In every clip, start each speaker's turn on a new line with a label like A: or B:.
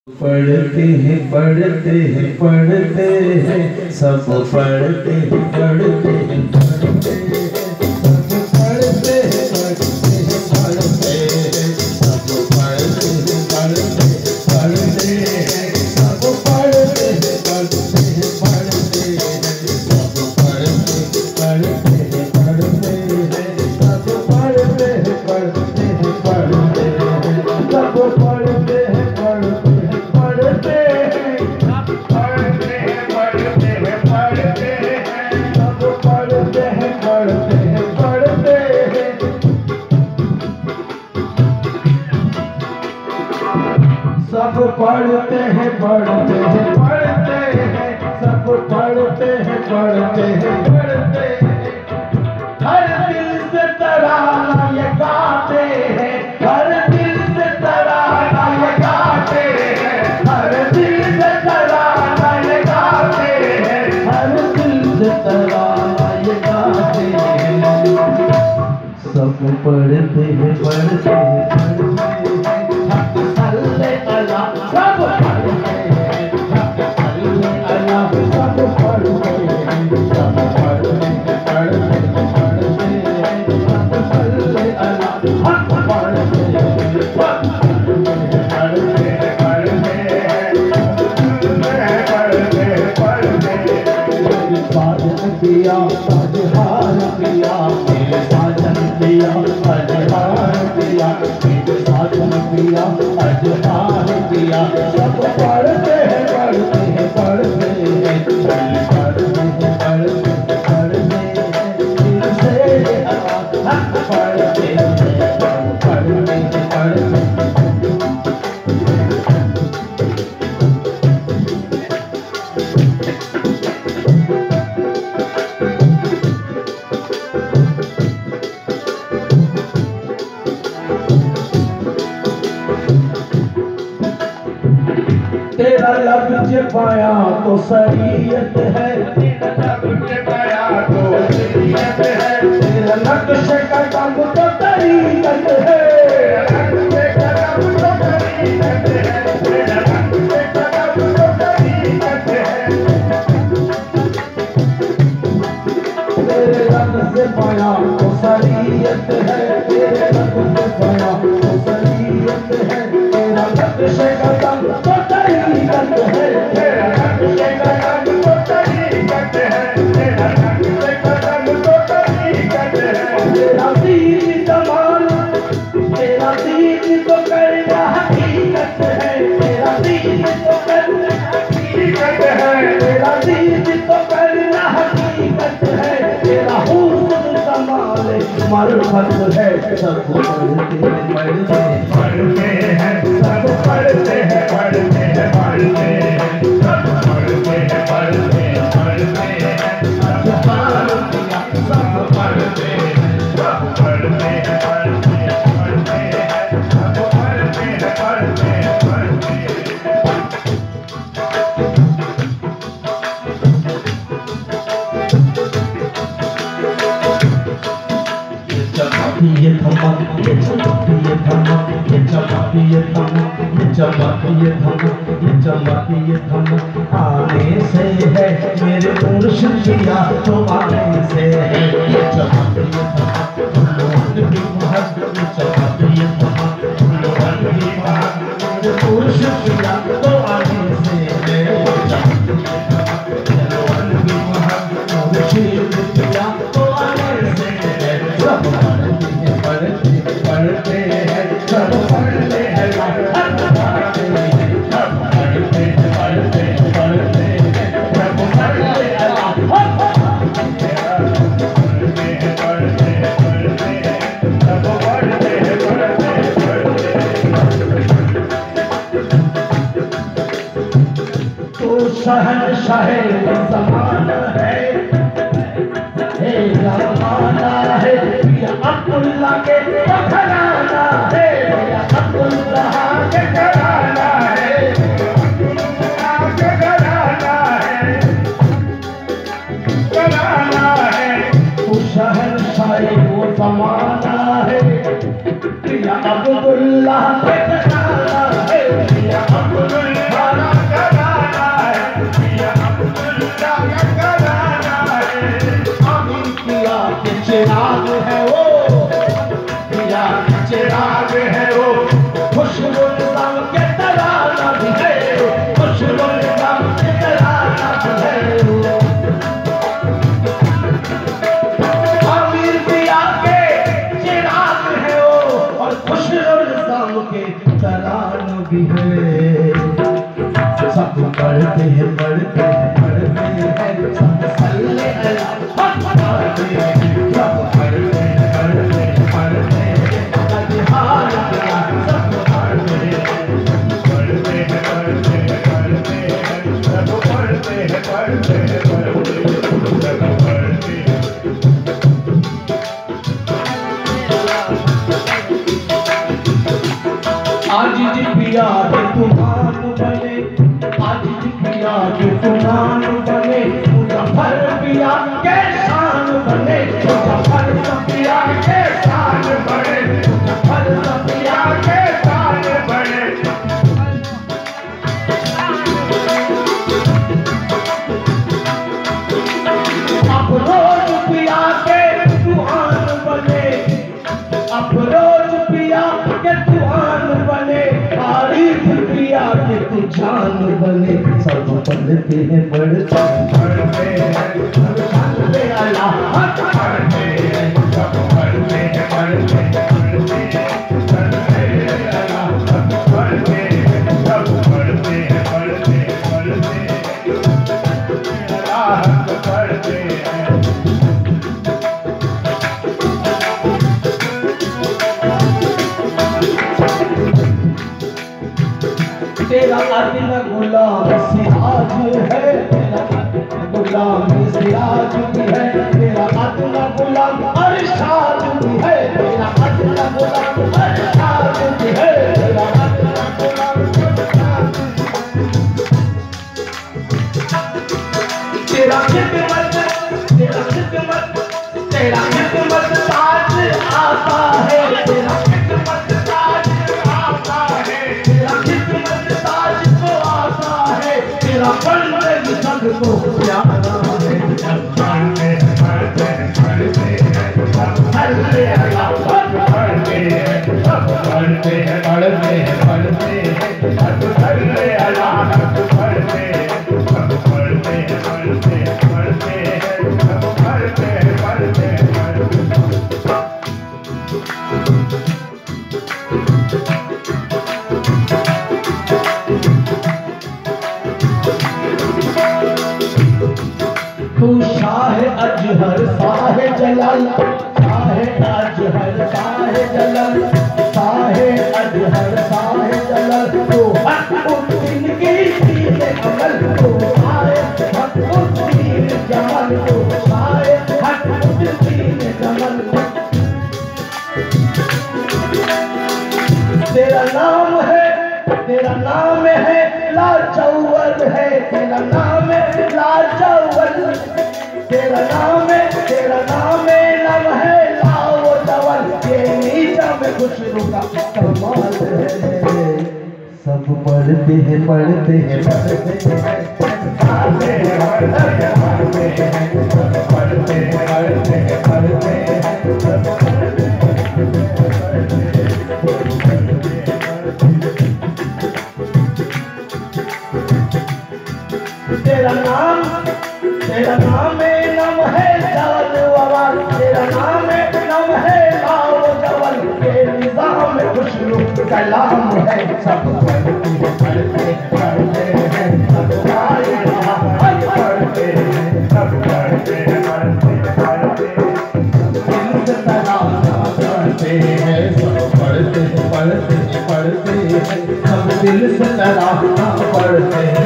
A: पढ़ते हैं पढ़ते हैं पढ़ते हैं सब पढ़ते हैं पढ़ते हैं पढ़ते हैं सब पढ़ते हैं पढ़ते हैं पढ़ते हैं सब पढ़ते हैं पढ़ते हैं पढ़ते हैं सब पढ़ते हैं पढ़ते हैं पढ़ते हैं सब पढ़ते हैं पढ़ते हैं पढ़ते हैं सब पढ़ते हैं पढ़ते हैं पढ़ते हैं सब पढ़ते हैं सब पढ़ते हैं पढ़ते हैं पढ़ते हैं सब पढ़ते हैं पढ़ते हैं पढ़ते हैं हर दिल से तराना ये गाते हैं हर दिल से तराना ये गाते हैं हर दिल से तराना ये गाते हैं हर दिल से तराना ये गाते हैं सब पढ़ते हैं पढ़ते हैं पिया साजहार पिया मेरे साजन पिया अजहार पिया मेरे साजन पिया अजहार पिया सब पढ़ते हैं पढ़ते हैं पढ़ते हैं पढ़ते हैं पढ़ते पढ़ते हैं दिल से पढ़ते हैं पढ़ते हैं पढ़ते तेरा लफ्ज़ पाया तो शरीयत है तेरा लफ्ज़ पाया तो शरीयत है तेरा नक्श कदम तो तरीक़त है तेरा नक्श कदम तो तरीक़त है तेरा नक्श कदम तो तरीक़त है तेरे रंग से पाया तो शरीयत है तेरे रंग से पाया तो शरीयत है तेरा नक्श कदम तो तरीक़त है तेरा नक्श कदम तो तरीक़त है तेरा नक्श कदम तो तरीक़त है तेरा दीन कमाल तेरा दीन तो करना हकीकत है तेरा दीन तो करना हकीकत है तेरा दीन तो करना हकीकत है तेरा हुस्न कमाल मारिफत है सब पढ़ते हैं पढ़ते हैं पढ़ते हैं सब पढ़ते हैं पढ़ते हैं पढ़ते हैं सब पढ़ते हैं पढ़ते हैं पढ़ते हैं अजहार पिया सब पढ़ते हैं सब पढ़ते हैं पढ़ते हैं पढ़ते हैं सब पढ़ते हैं पढ़ते हैं पढ़ते हैं ये धमा ये चमक ये धमा ये चमक ये धमा ये चमक ये धमा ये चमक ये धमा आने से है मेरे मुर्शिद पिया तो आने से है ये चमक ये धमा फूलों की महक ये चमक ये धमा फूलों की महक मेरे मुर्शिद पिया तो आने से है ये चमक ये धमा फूलों की महक मुर्शिद पिया तो आने से है सब पढ़ते हैं सब पढ़ते हैं सब पढ़ते हैं सब पढ़ते हैं पढ़ते हैं पढ़ते हैं सब पढ़ते हैं पढ़ते हैं पढ़ते हैं पढ़ते हैं सब पढ़ते हैं पढ़ते हैं पढ़ते हैं तो शहंशाह ज़माना है ज़माना है या अब्दुल्ला के घराना है या अब्दुल्ला के घराना है अब्दुल्ला के घराना है घराना है तो शहंशाह वो ज़माना है या अब्दुल्ला के घराना है या अब्दुल्ला सब पढ़ते हैं पढ़ते हैं पढ़ते हैं सब सल्ले अला पढ़ते हैं सब पढ़ते हैं पढ़ते हैं पढ़ते हैं अजहार किया सब पढ़ते हैं पढ़ते हैं पढ़ते हैं पढ़ते हैं सब पढ़ते हैं पढ़ते हैं पढ़ते हैं सब पढ़ते हैं। आज जी पिया के तूफान बने आज जी पिया के तूफान बने मुजफ्फर पिया के शान बने मुजफ्फर पिया के शान बने मुजफ्फर पिया के शान बने। अफरोज पिया के तूफान बने अफरोज पिया के तूफान बने तारीफ पिया के तू जान बने सब पढ़ते हैं पढ़ते हैं सब सल्ले अला पढ़ते हैं सब पढ़ते हैं पढ़ते हैं सल्ले अला सब पढ़ते हैं सब पढ़ते हैं पढ़ते हैं पढ़ते अल्लाह पढ़ते हैं। तेरा अदन गुलाम सिराज है तेरा गुलाम सिराज भी है तेरा अदन गुलाम अरशाद भी है तेरा अदन गुलाम अरशाद भी है तेरा अदन गुलाम तेरा खिदमत ताज आता है तेरा खिदमत ताज आता है तेरा खिदमत ताज को आता है तेरा बंदे सबको प्यारा है पढ़ते पढ़ते पढ़ते सब सल्ले अला पढ़ते हैं सब पढ़ते हैं पढ़ते हैं पढ़ते सब सल्ले अला पढ़ते सब पढ़ते हैं पढ़ते पढ़ते सब पढ़ते पढ़ते तू शाह अजहर शाह जलाल शाह अजहर शाह जलाल शाह अजहर शाह जलाल तो हक़ुद्दीन की दीन अमल तो शाह हक़ुद्दीन जमाल तो शाह हक़ुद्दीन जमाल। तेरा नाम है लाजौवल है तेरा नाम है लाजौवल तेरा नाम है नाम है लाओजवल ये नीचा में खुशरू का कमाल है सब पढ़ते हैं पढ़ते हैं पढ़ते हैं पढ़ते हैं पढ़ते हैं पढ़ते हैं पढ़ते हैं पढ़ते हैं तेरा नाम है नाम है जानवर तेरा नाम है लाओजवल के निज़ाम खुशरू कलाम है सब पढ़ते हैं पढ़ते हैं पढ़ते हैं सब पढ़ते हैं सब पढ़ते हैं पढ़ते हैं पढ़ते दिल से तराना पढ़ते हैं सब पढ़ते हैं पढ़ते हैं पढ़ते हैं सब दिल से तराना पढ़ते हैं।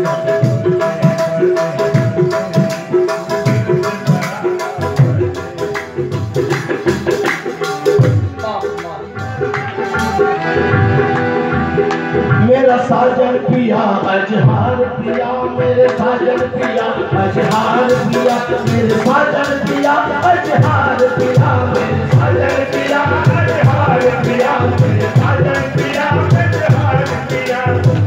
A: मेरा साजन पिया अजहार पिया मेरे साजन पिया अजहार पिया मेरे साजन पिया अजहार पिया मेरे साजन पिया अजहार पिया मेरे साजन पिया अजहार पिया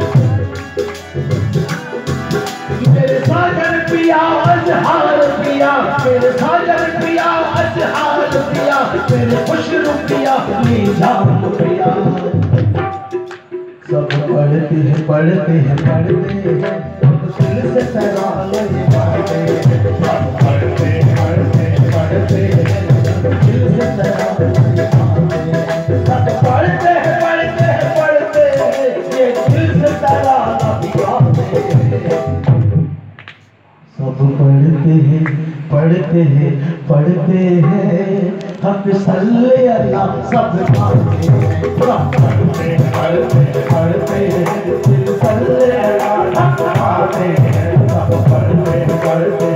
A: मेरे साजन पिया अजहार पिया मेरे साजन पिया अजहार पिया मेरे खुशरू पिया निजाम पिया सब पढ़ते हैं पढ़ते हैं पढ़ते हैं दिल से तराने पढ़ते हैं सब पढ़ते हैं पढ़ते हैं पढ़ते हैं दिल से तराने सब पढ़ते हैं पढ़ते हैं पढ़ते हैं ये दिल से पढ़ते हैं पढ़ते हैं हक सल्ले अल्लाह सब मानते हैं पढ़ते पढ़ते दिल सल्ले अल्लाह हक मानते हैं सब पढ़ते पढ़ते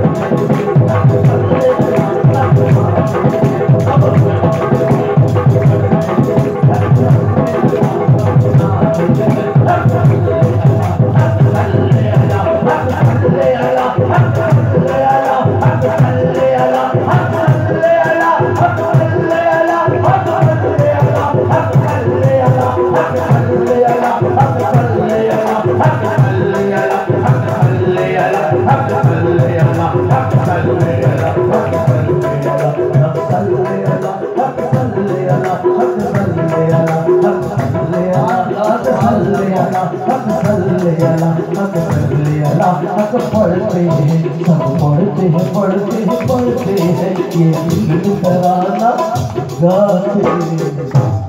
A: पढ़ते हैं सब पढ़ते हैं ये तराना गाते हैं।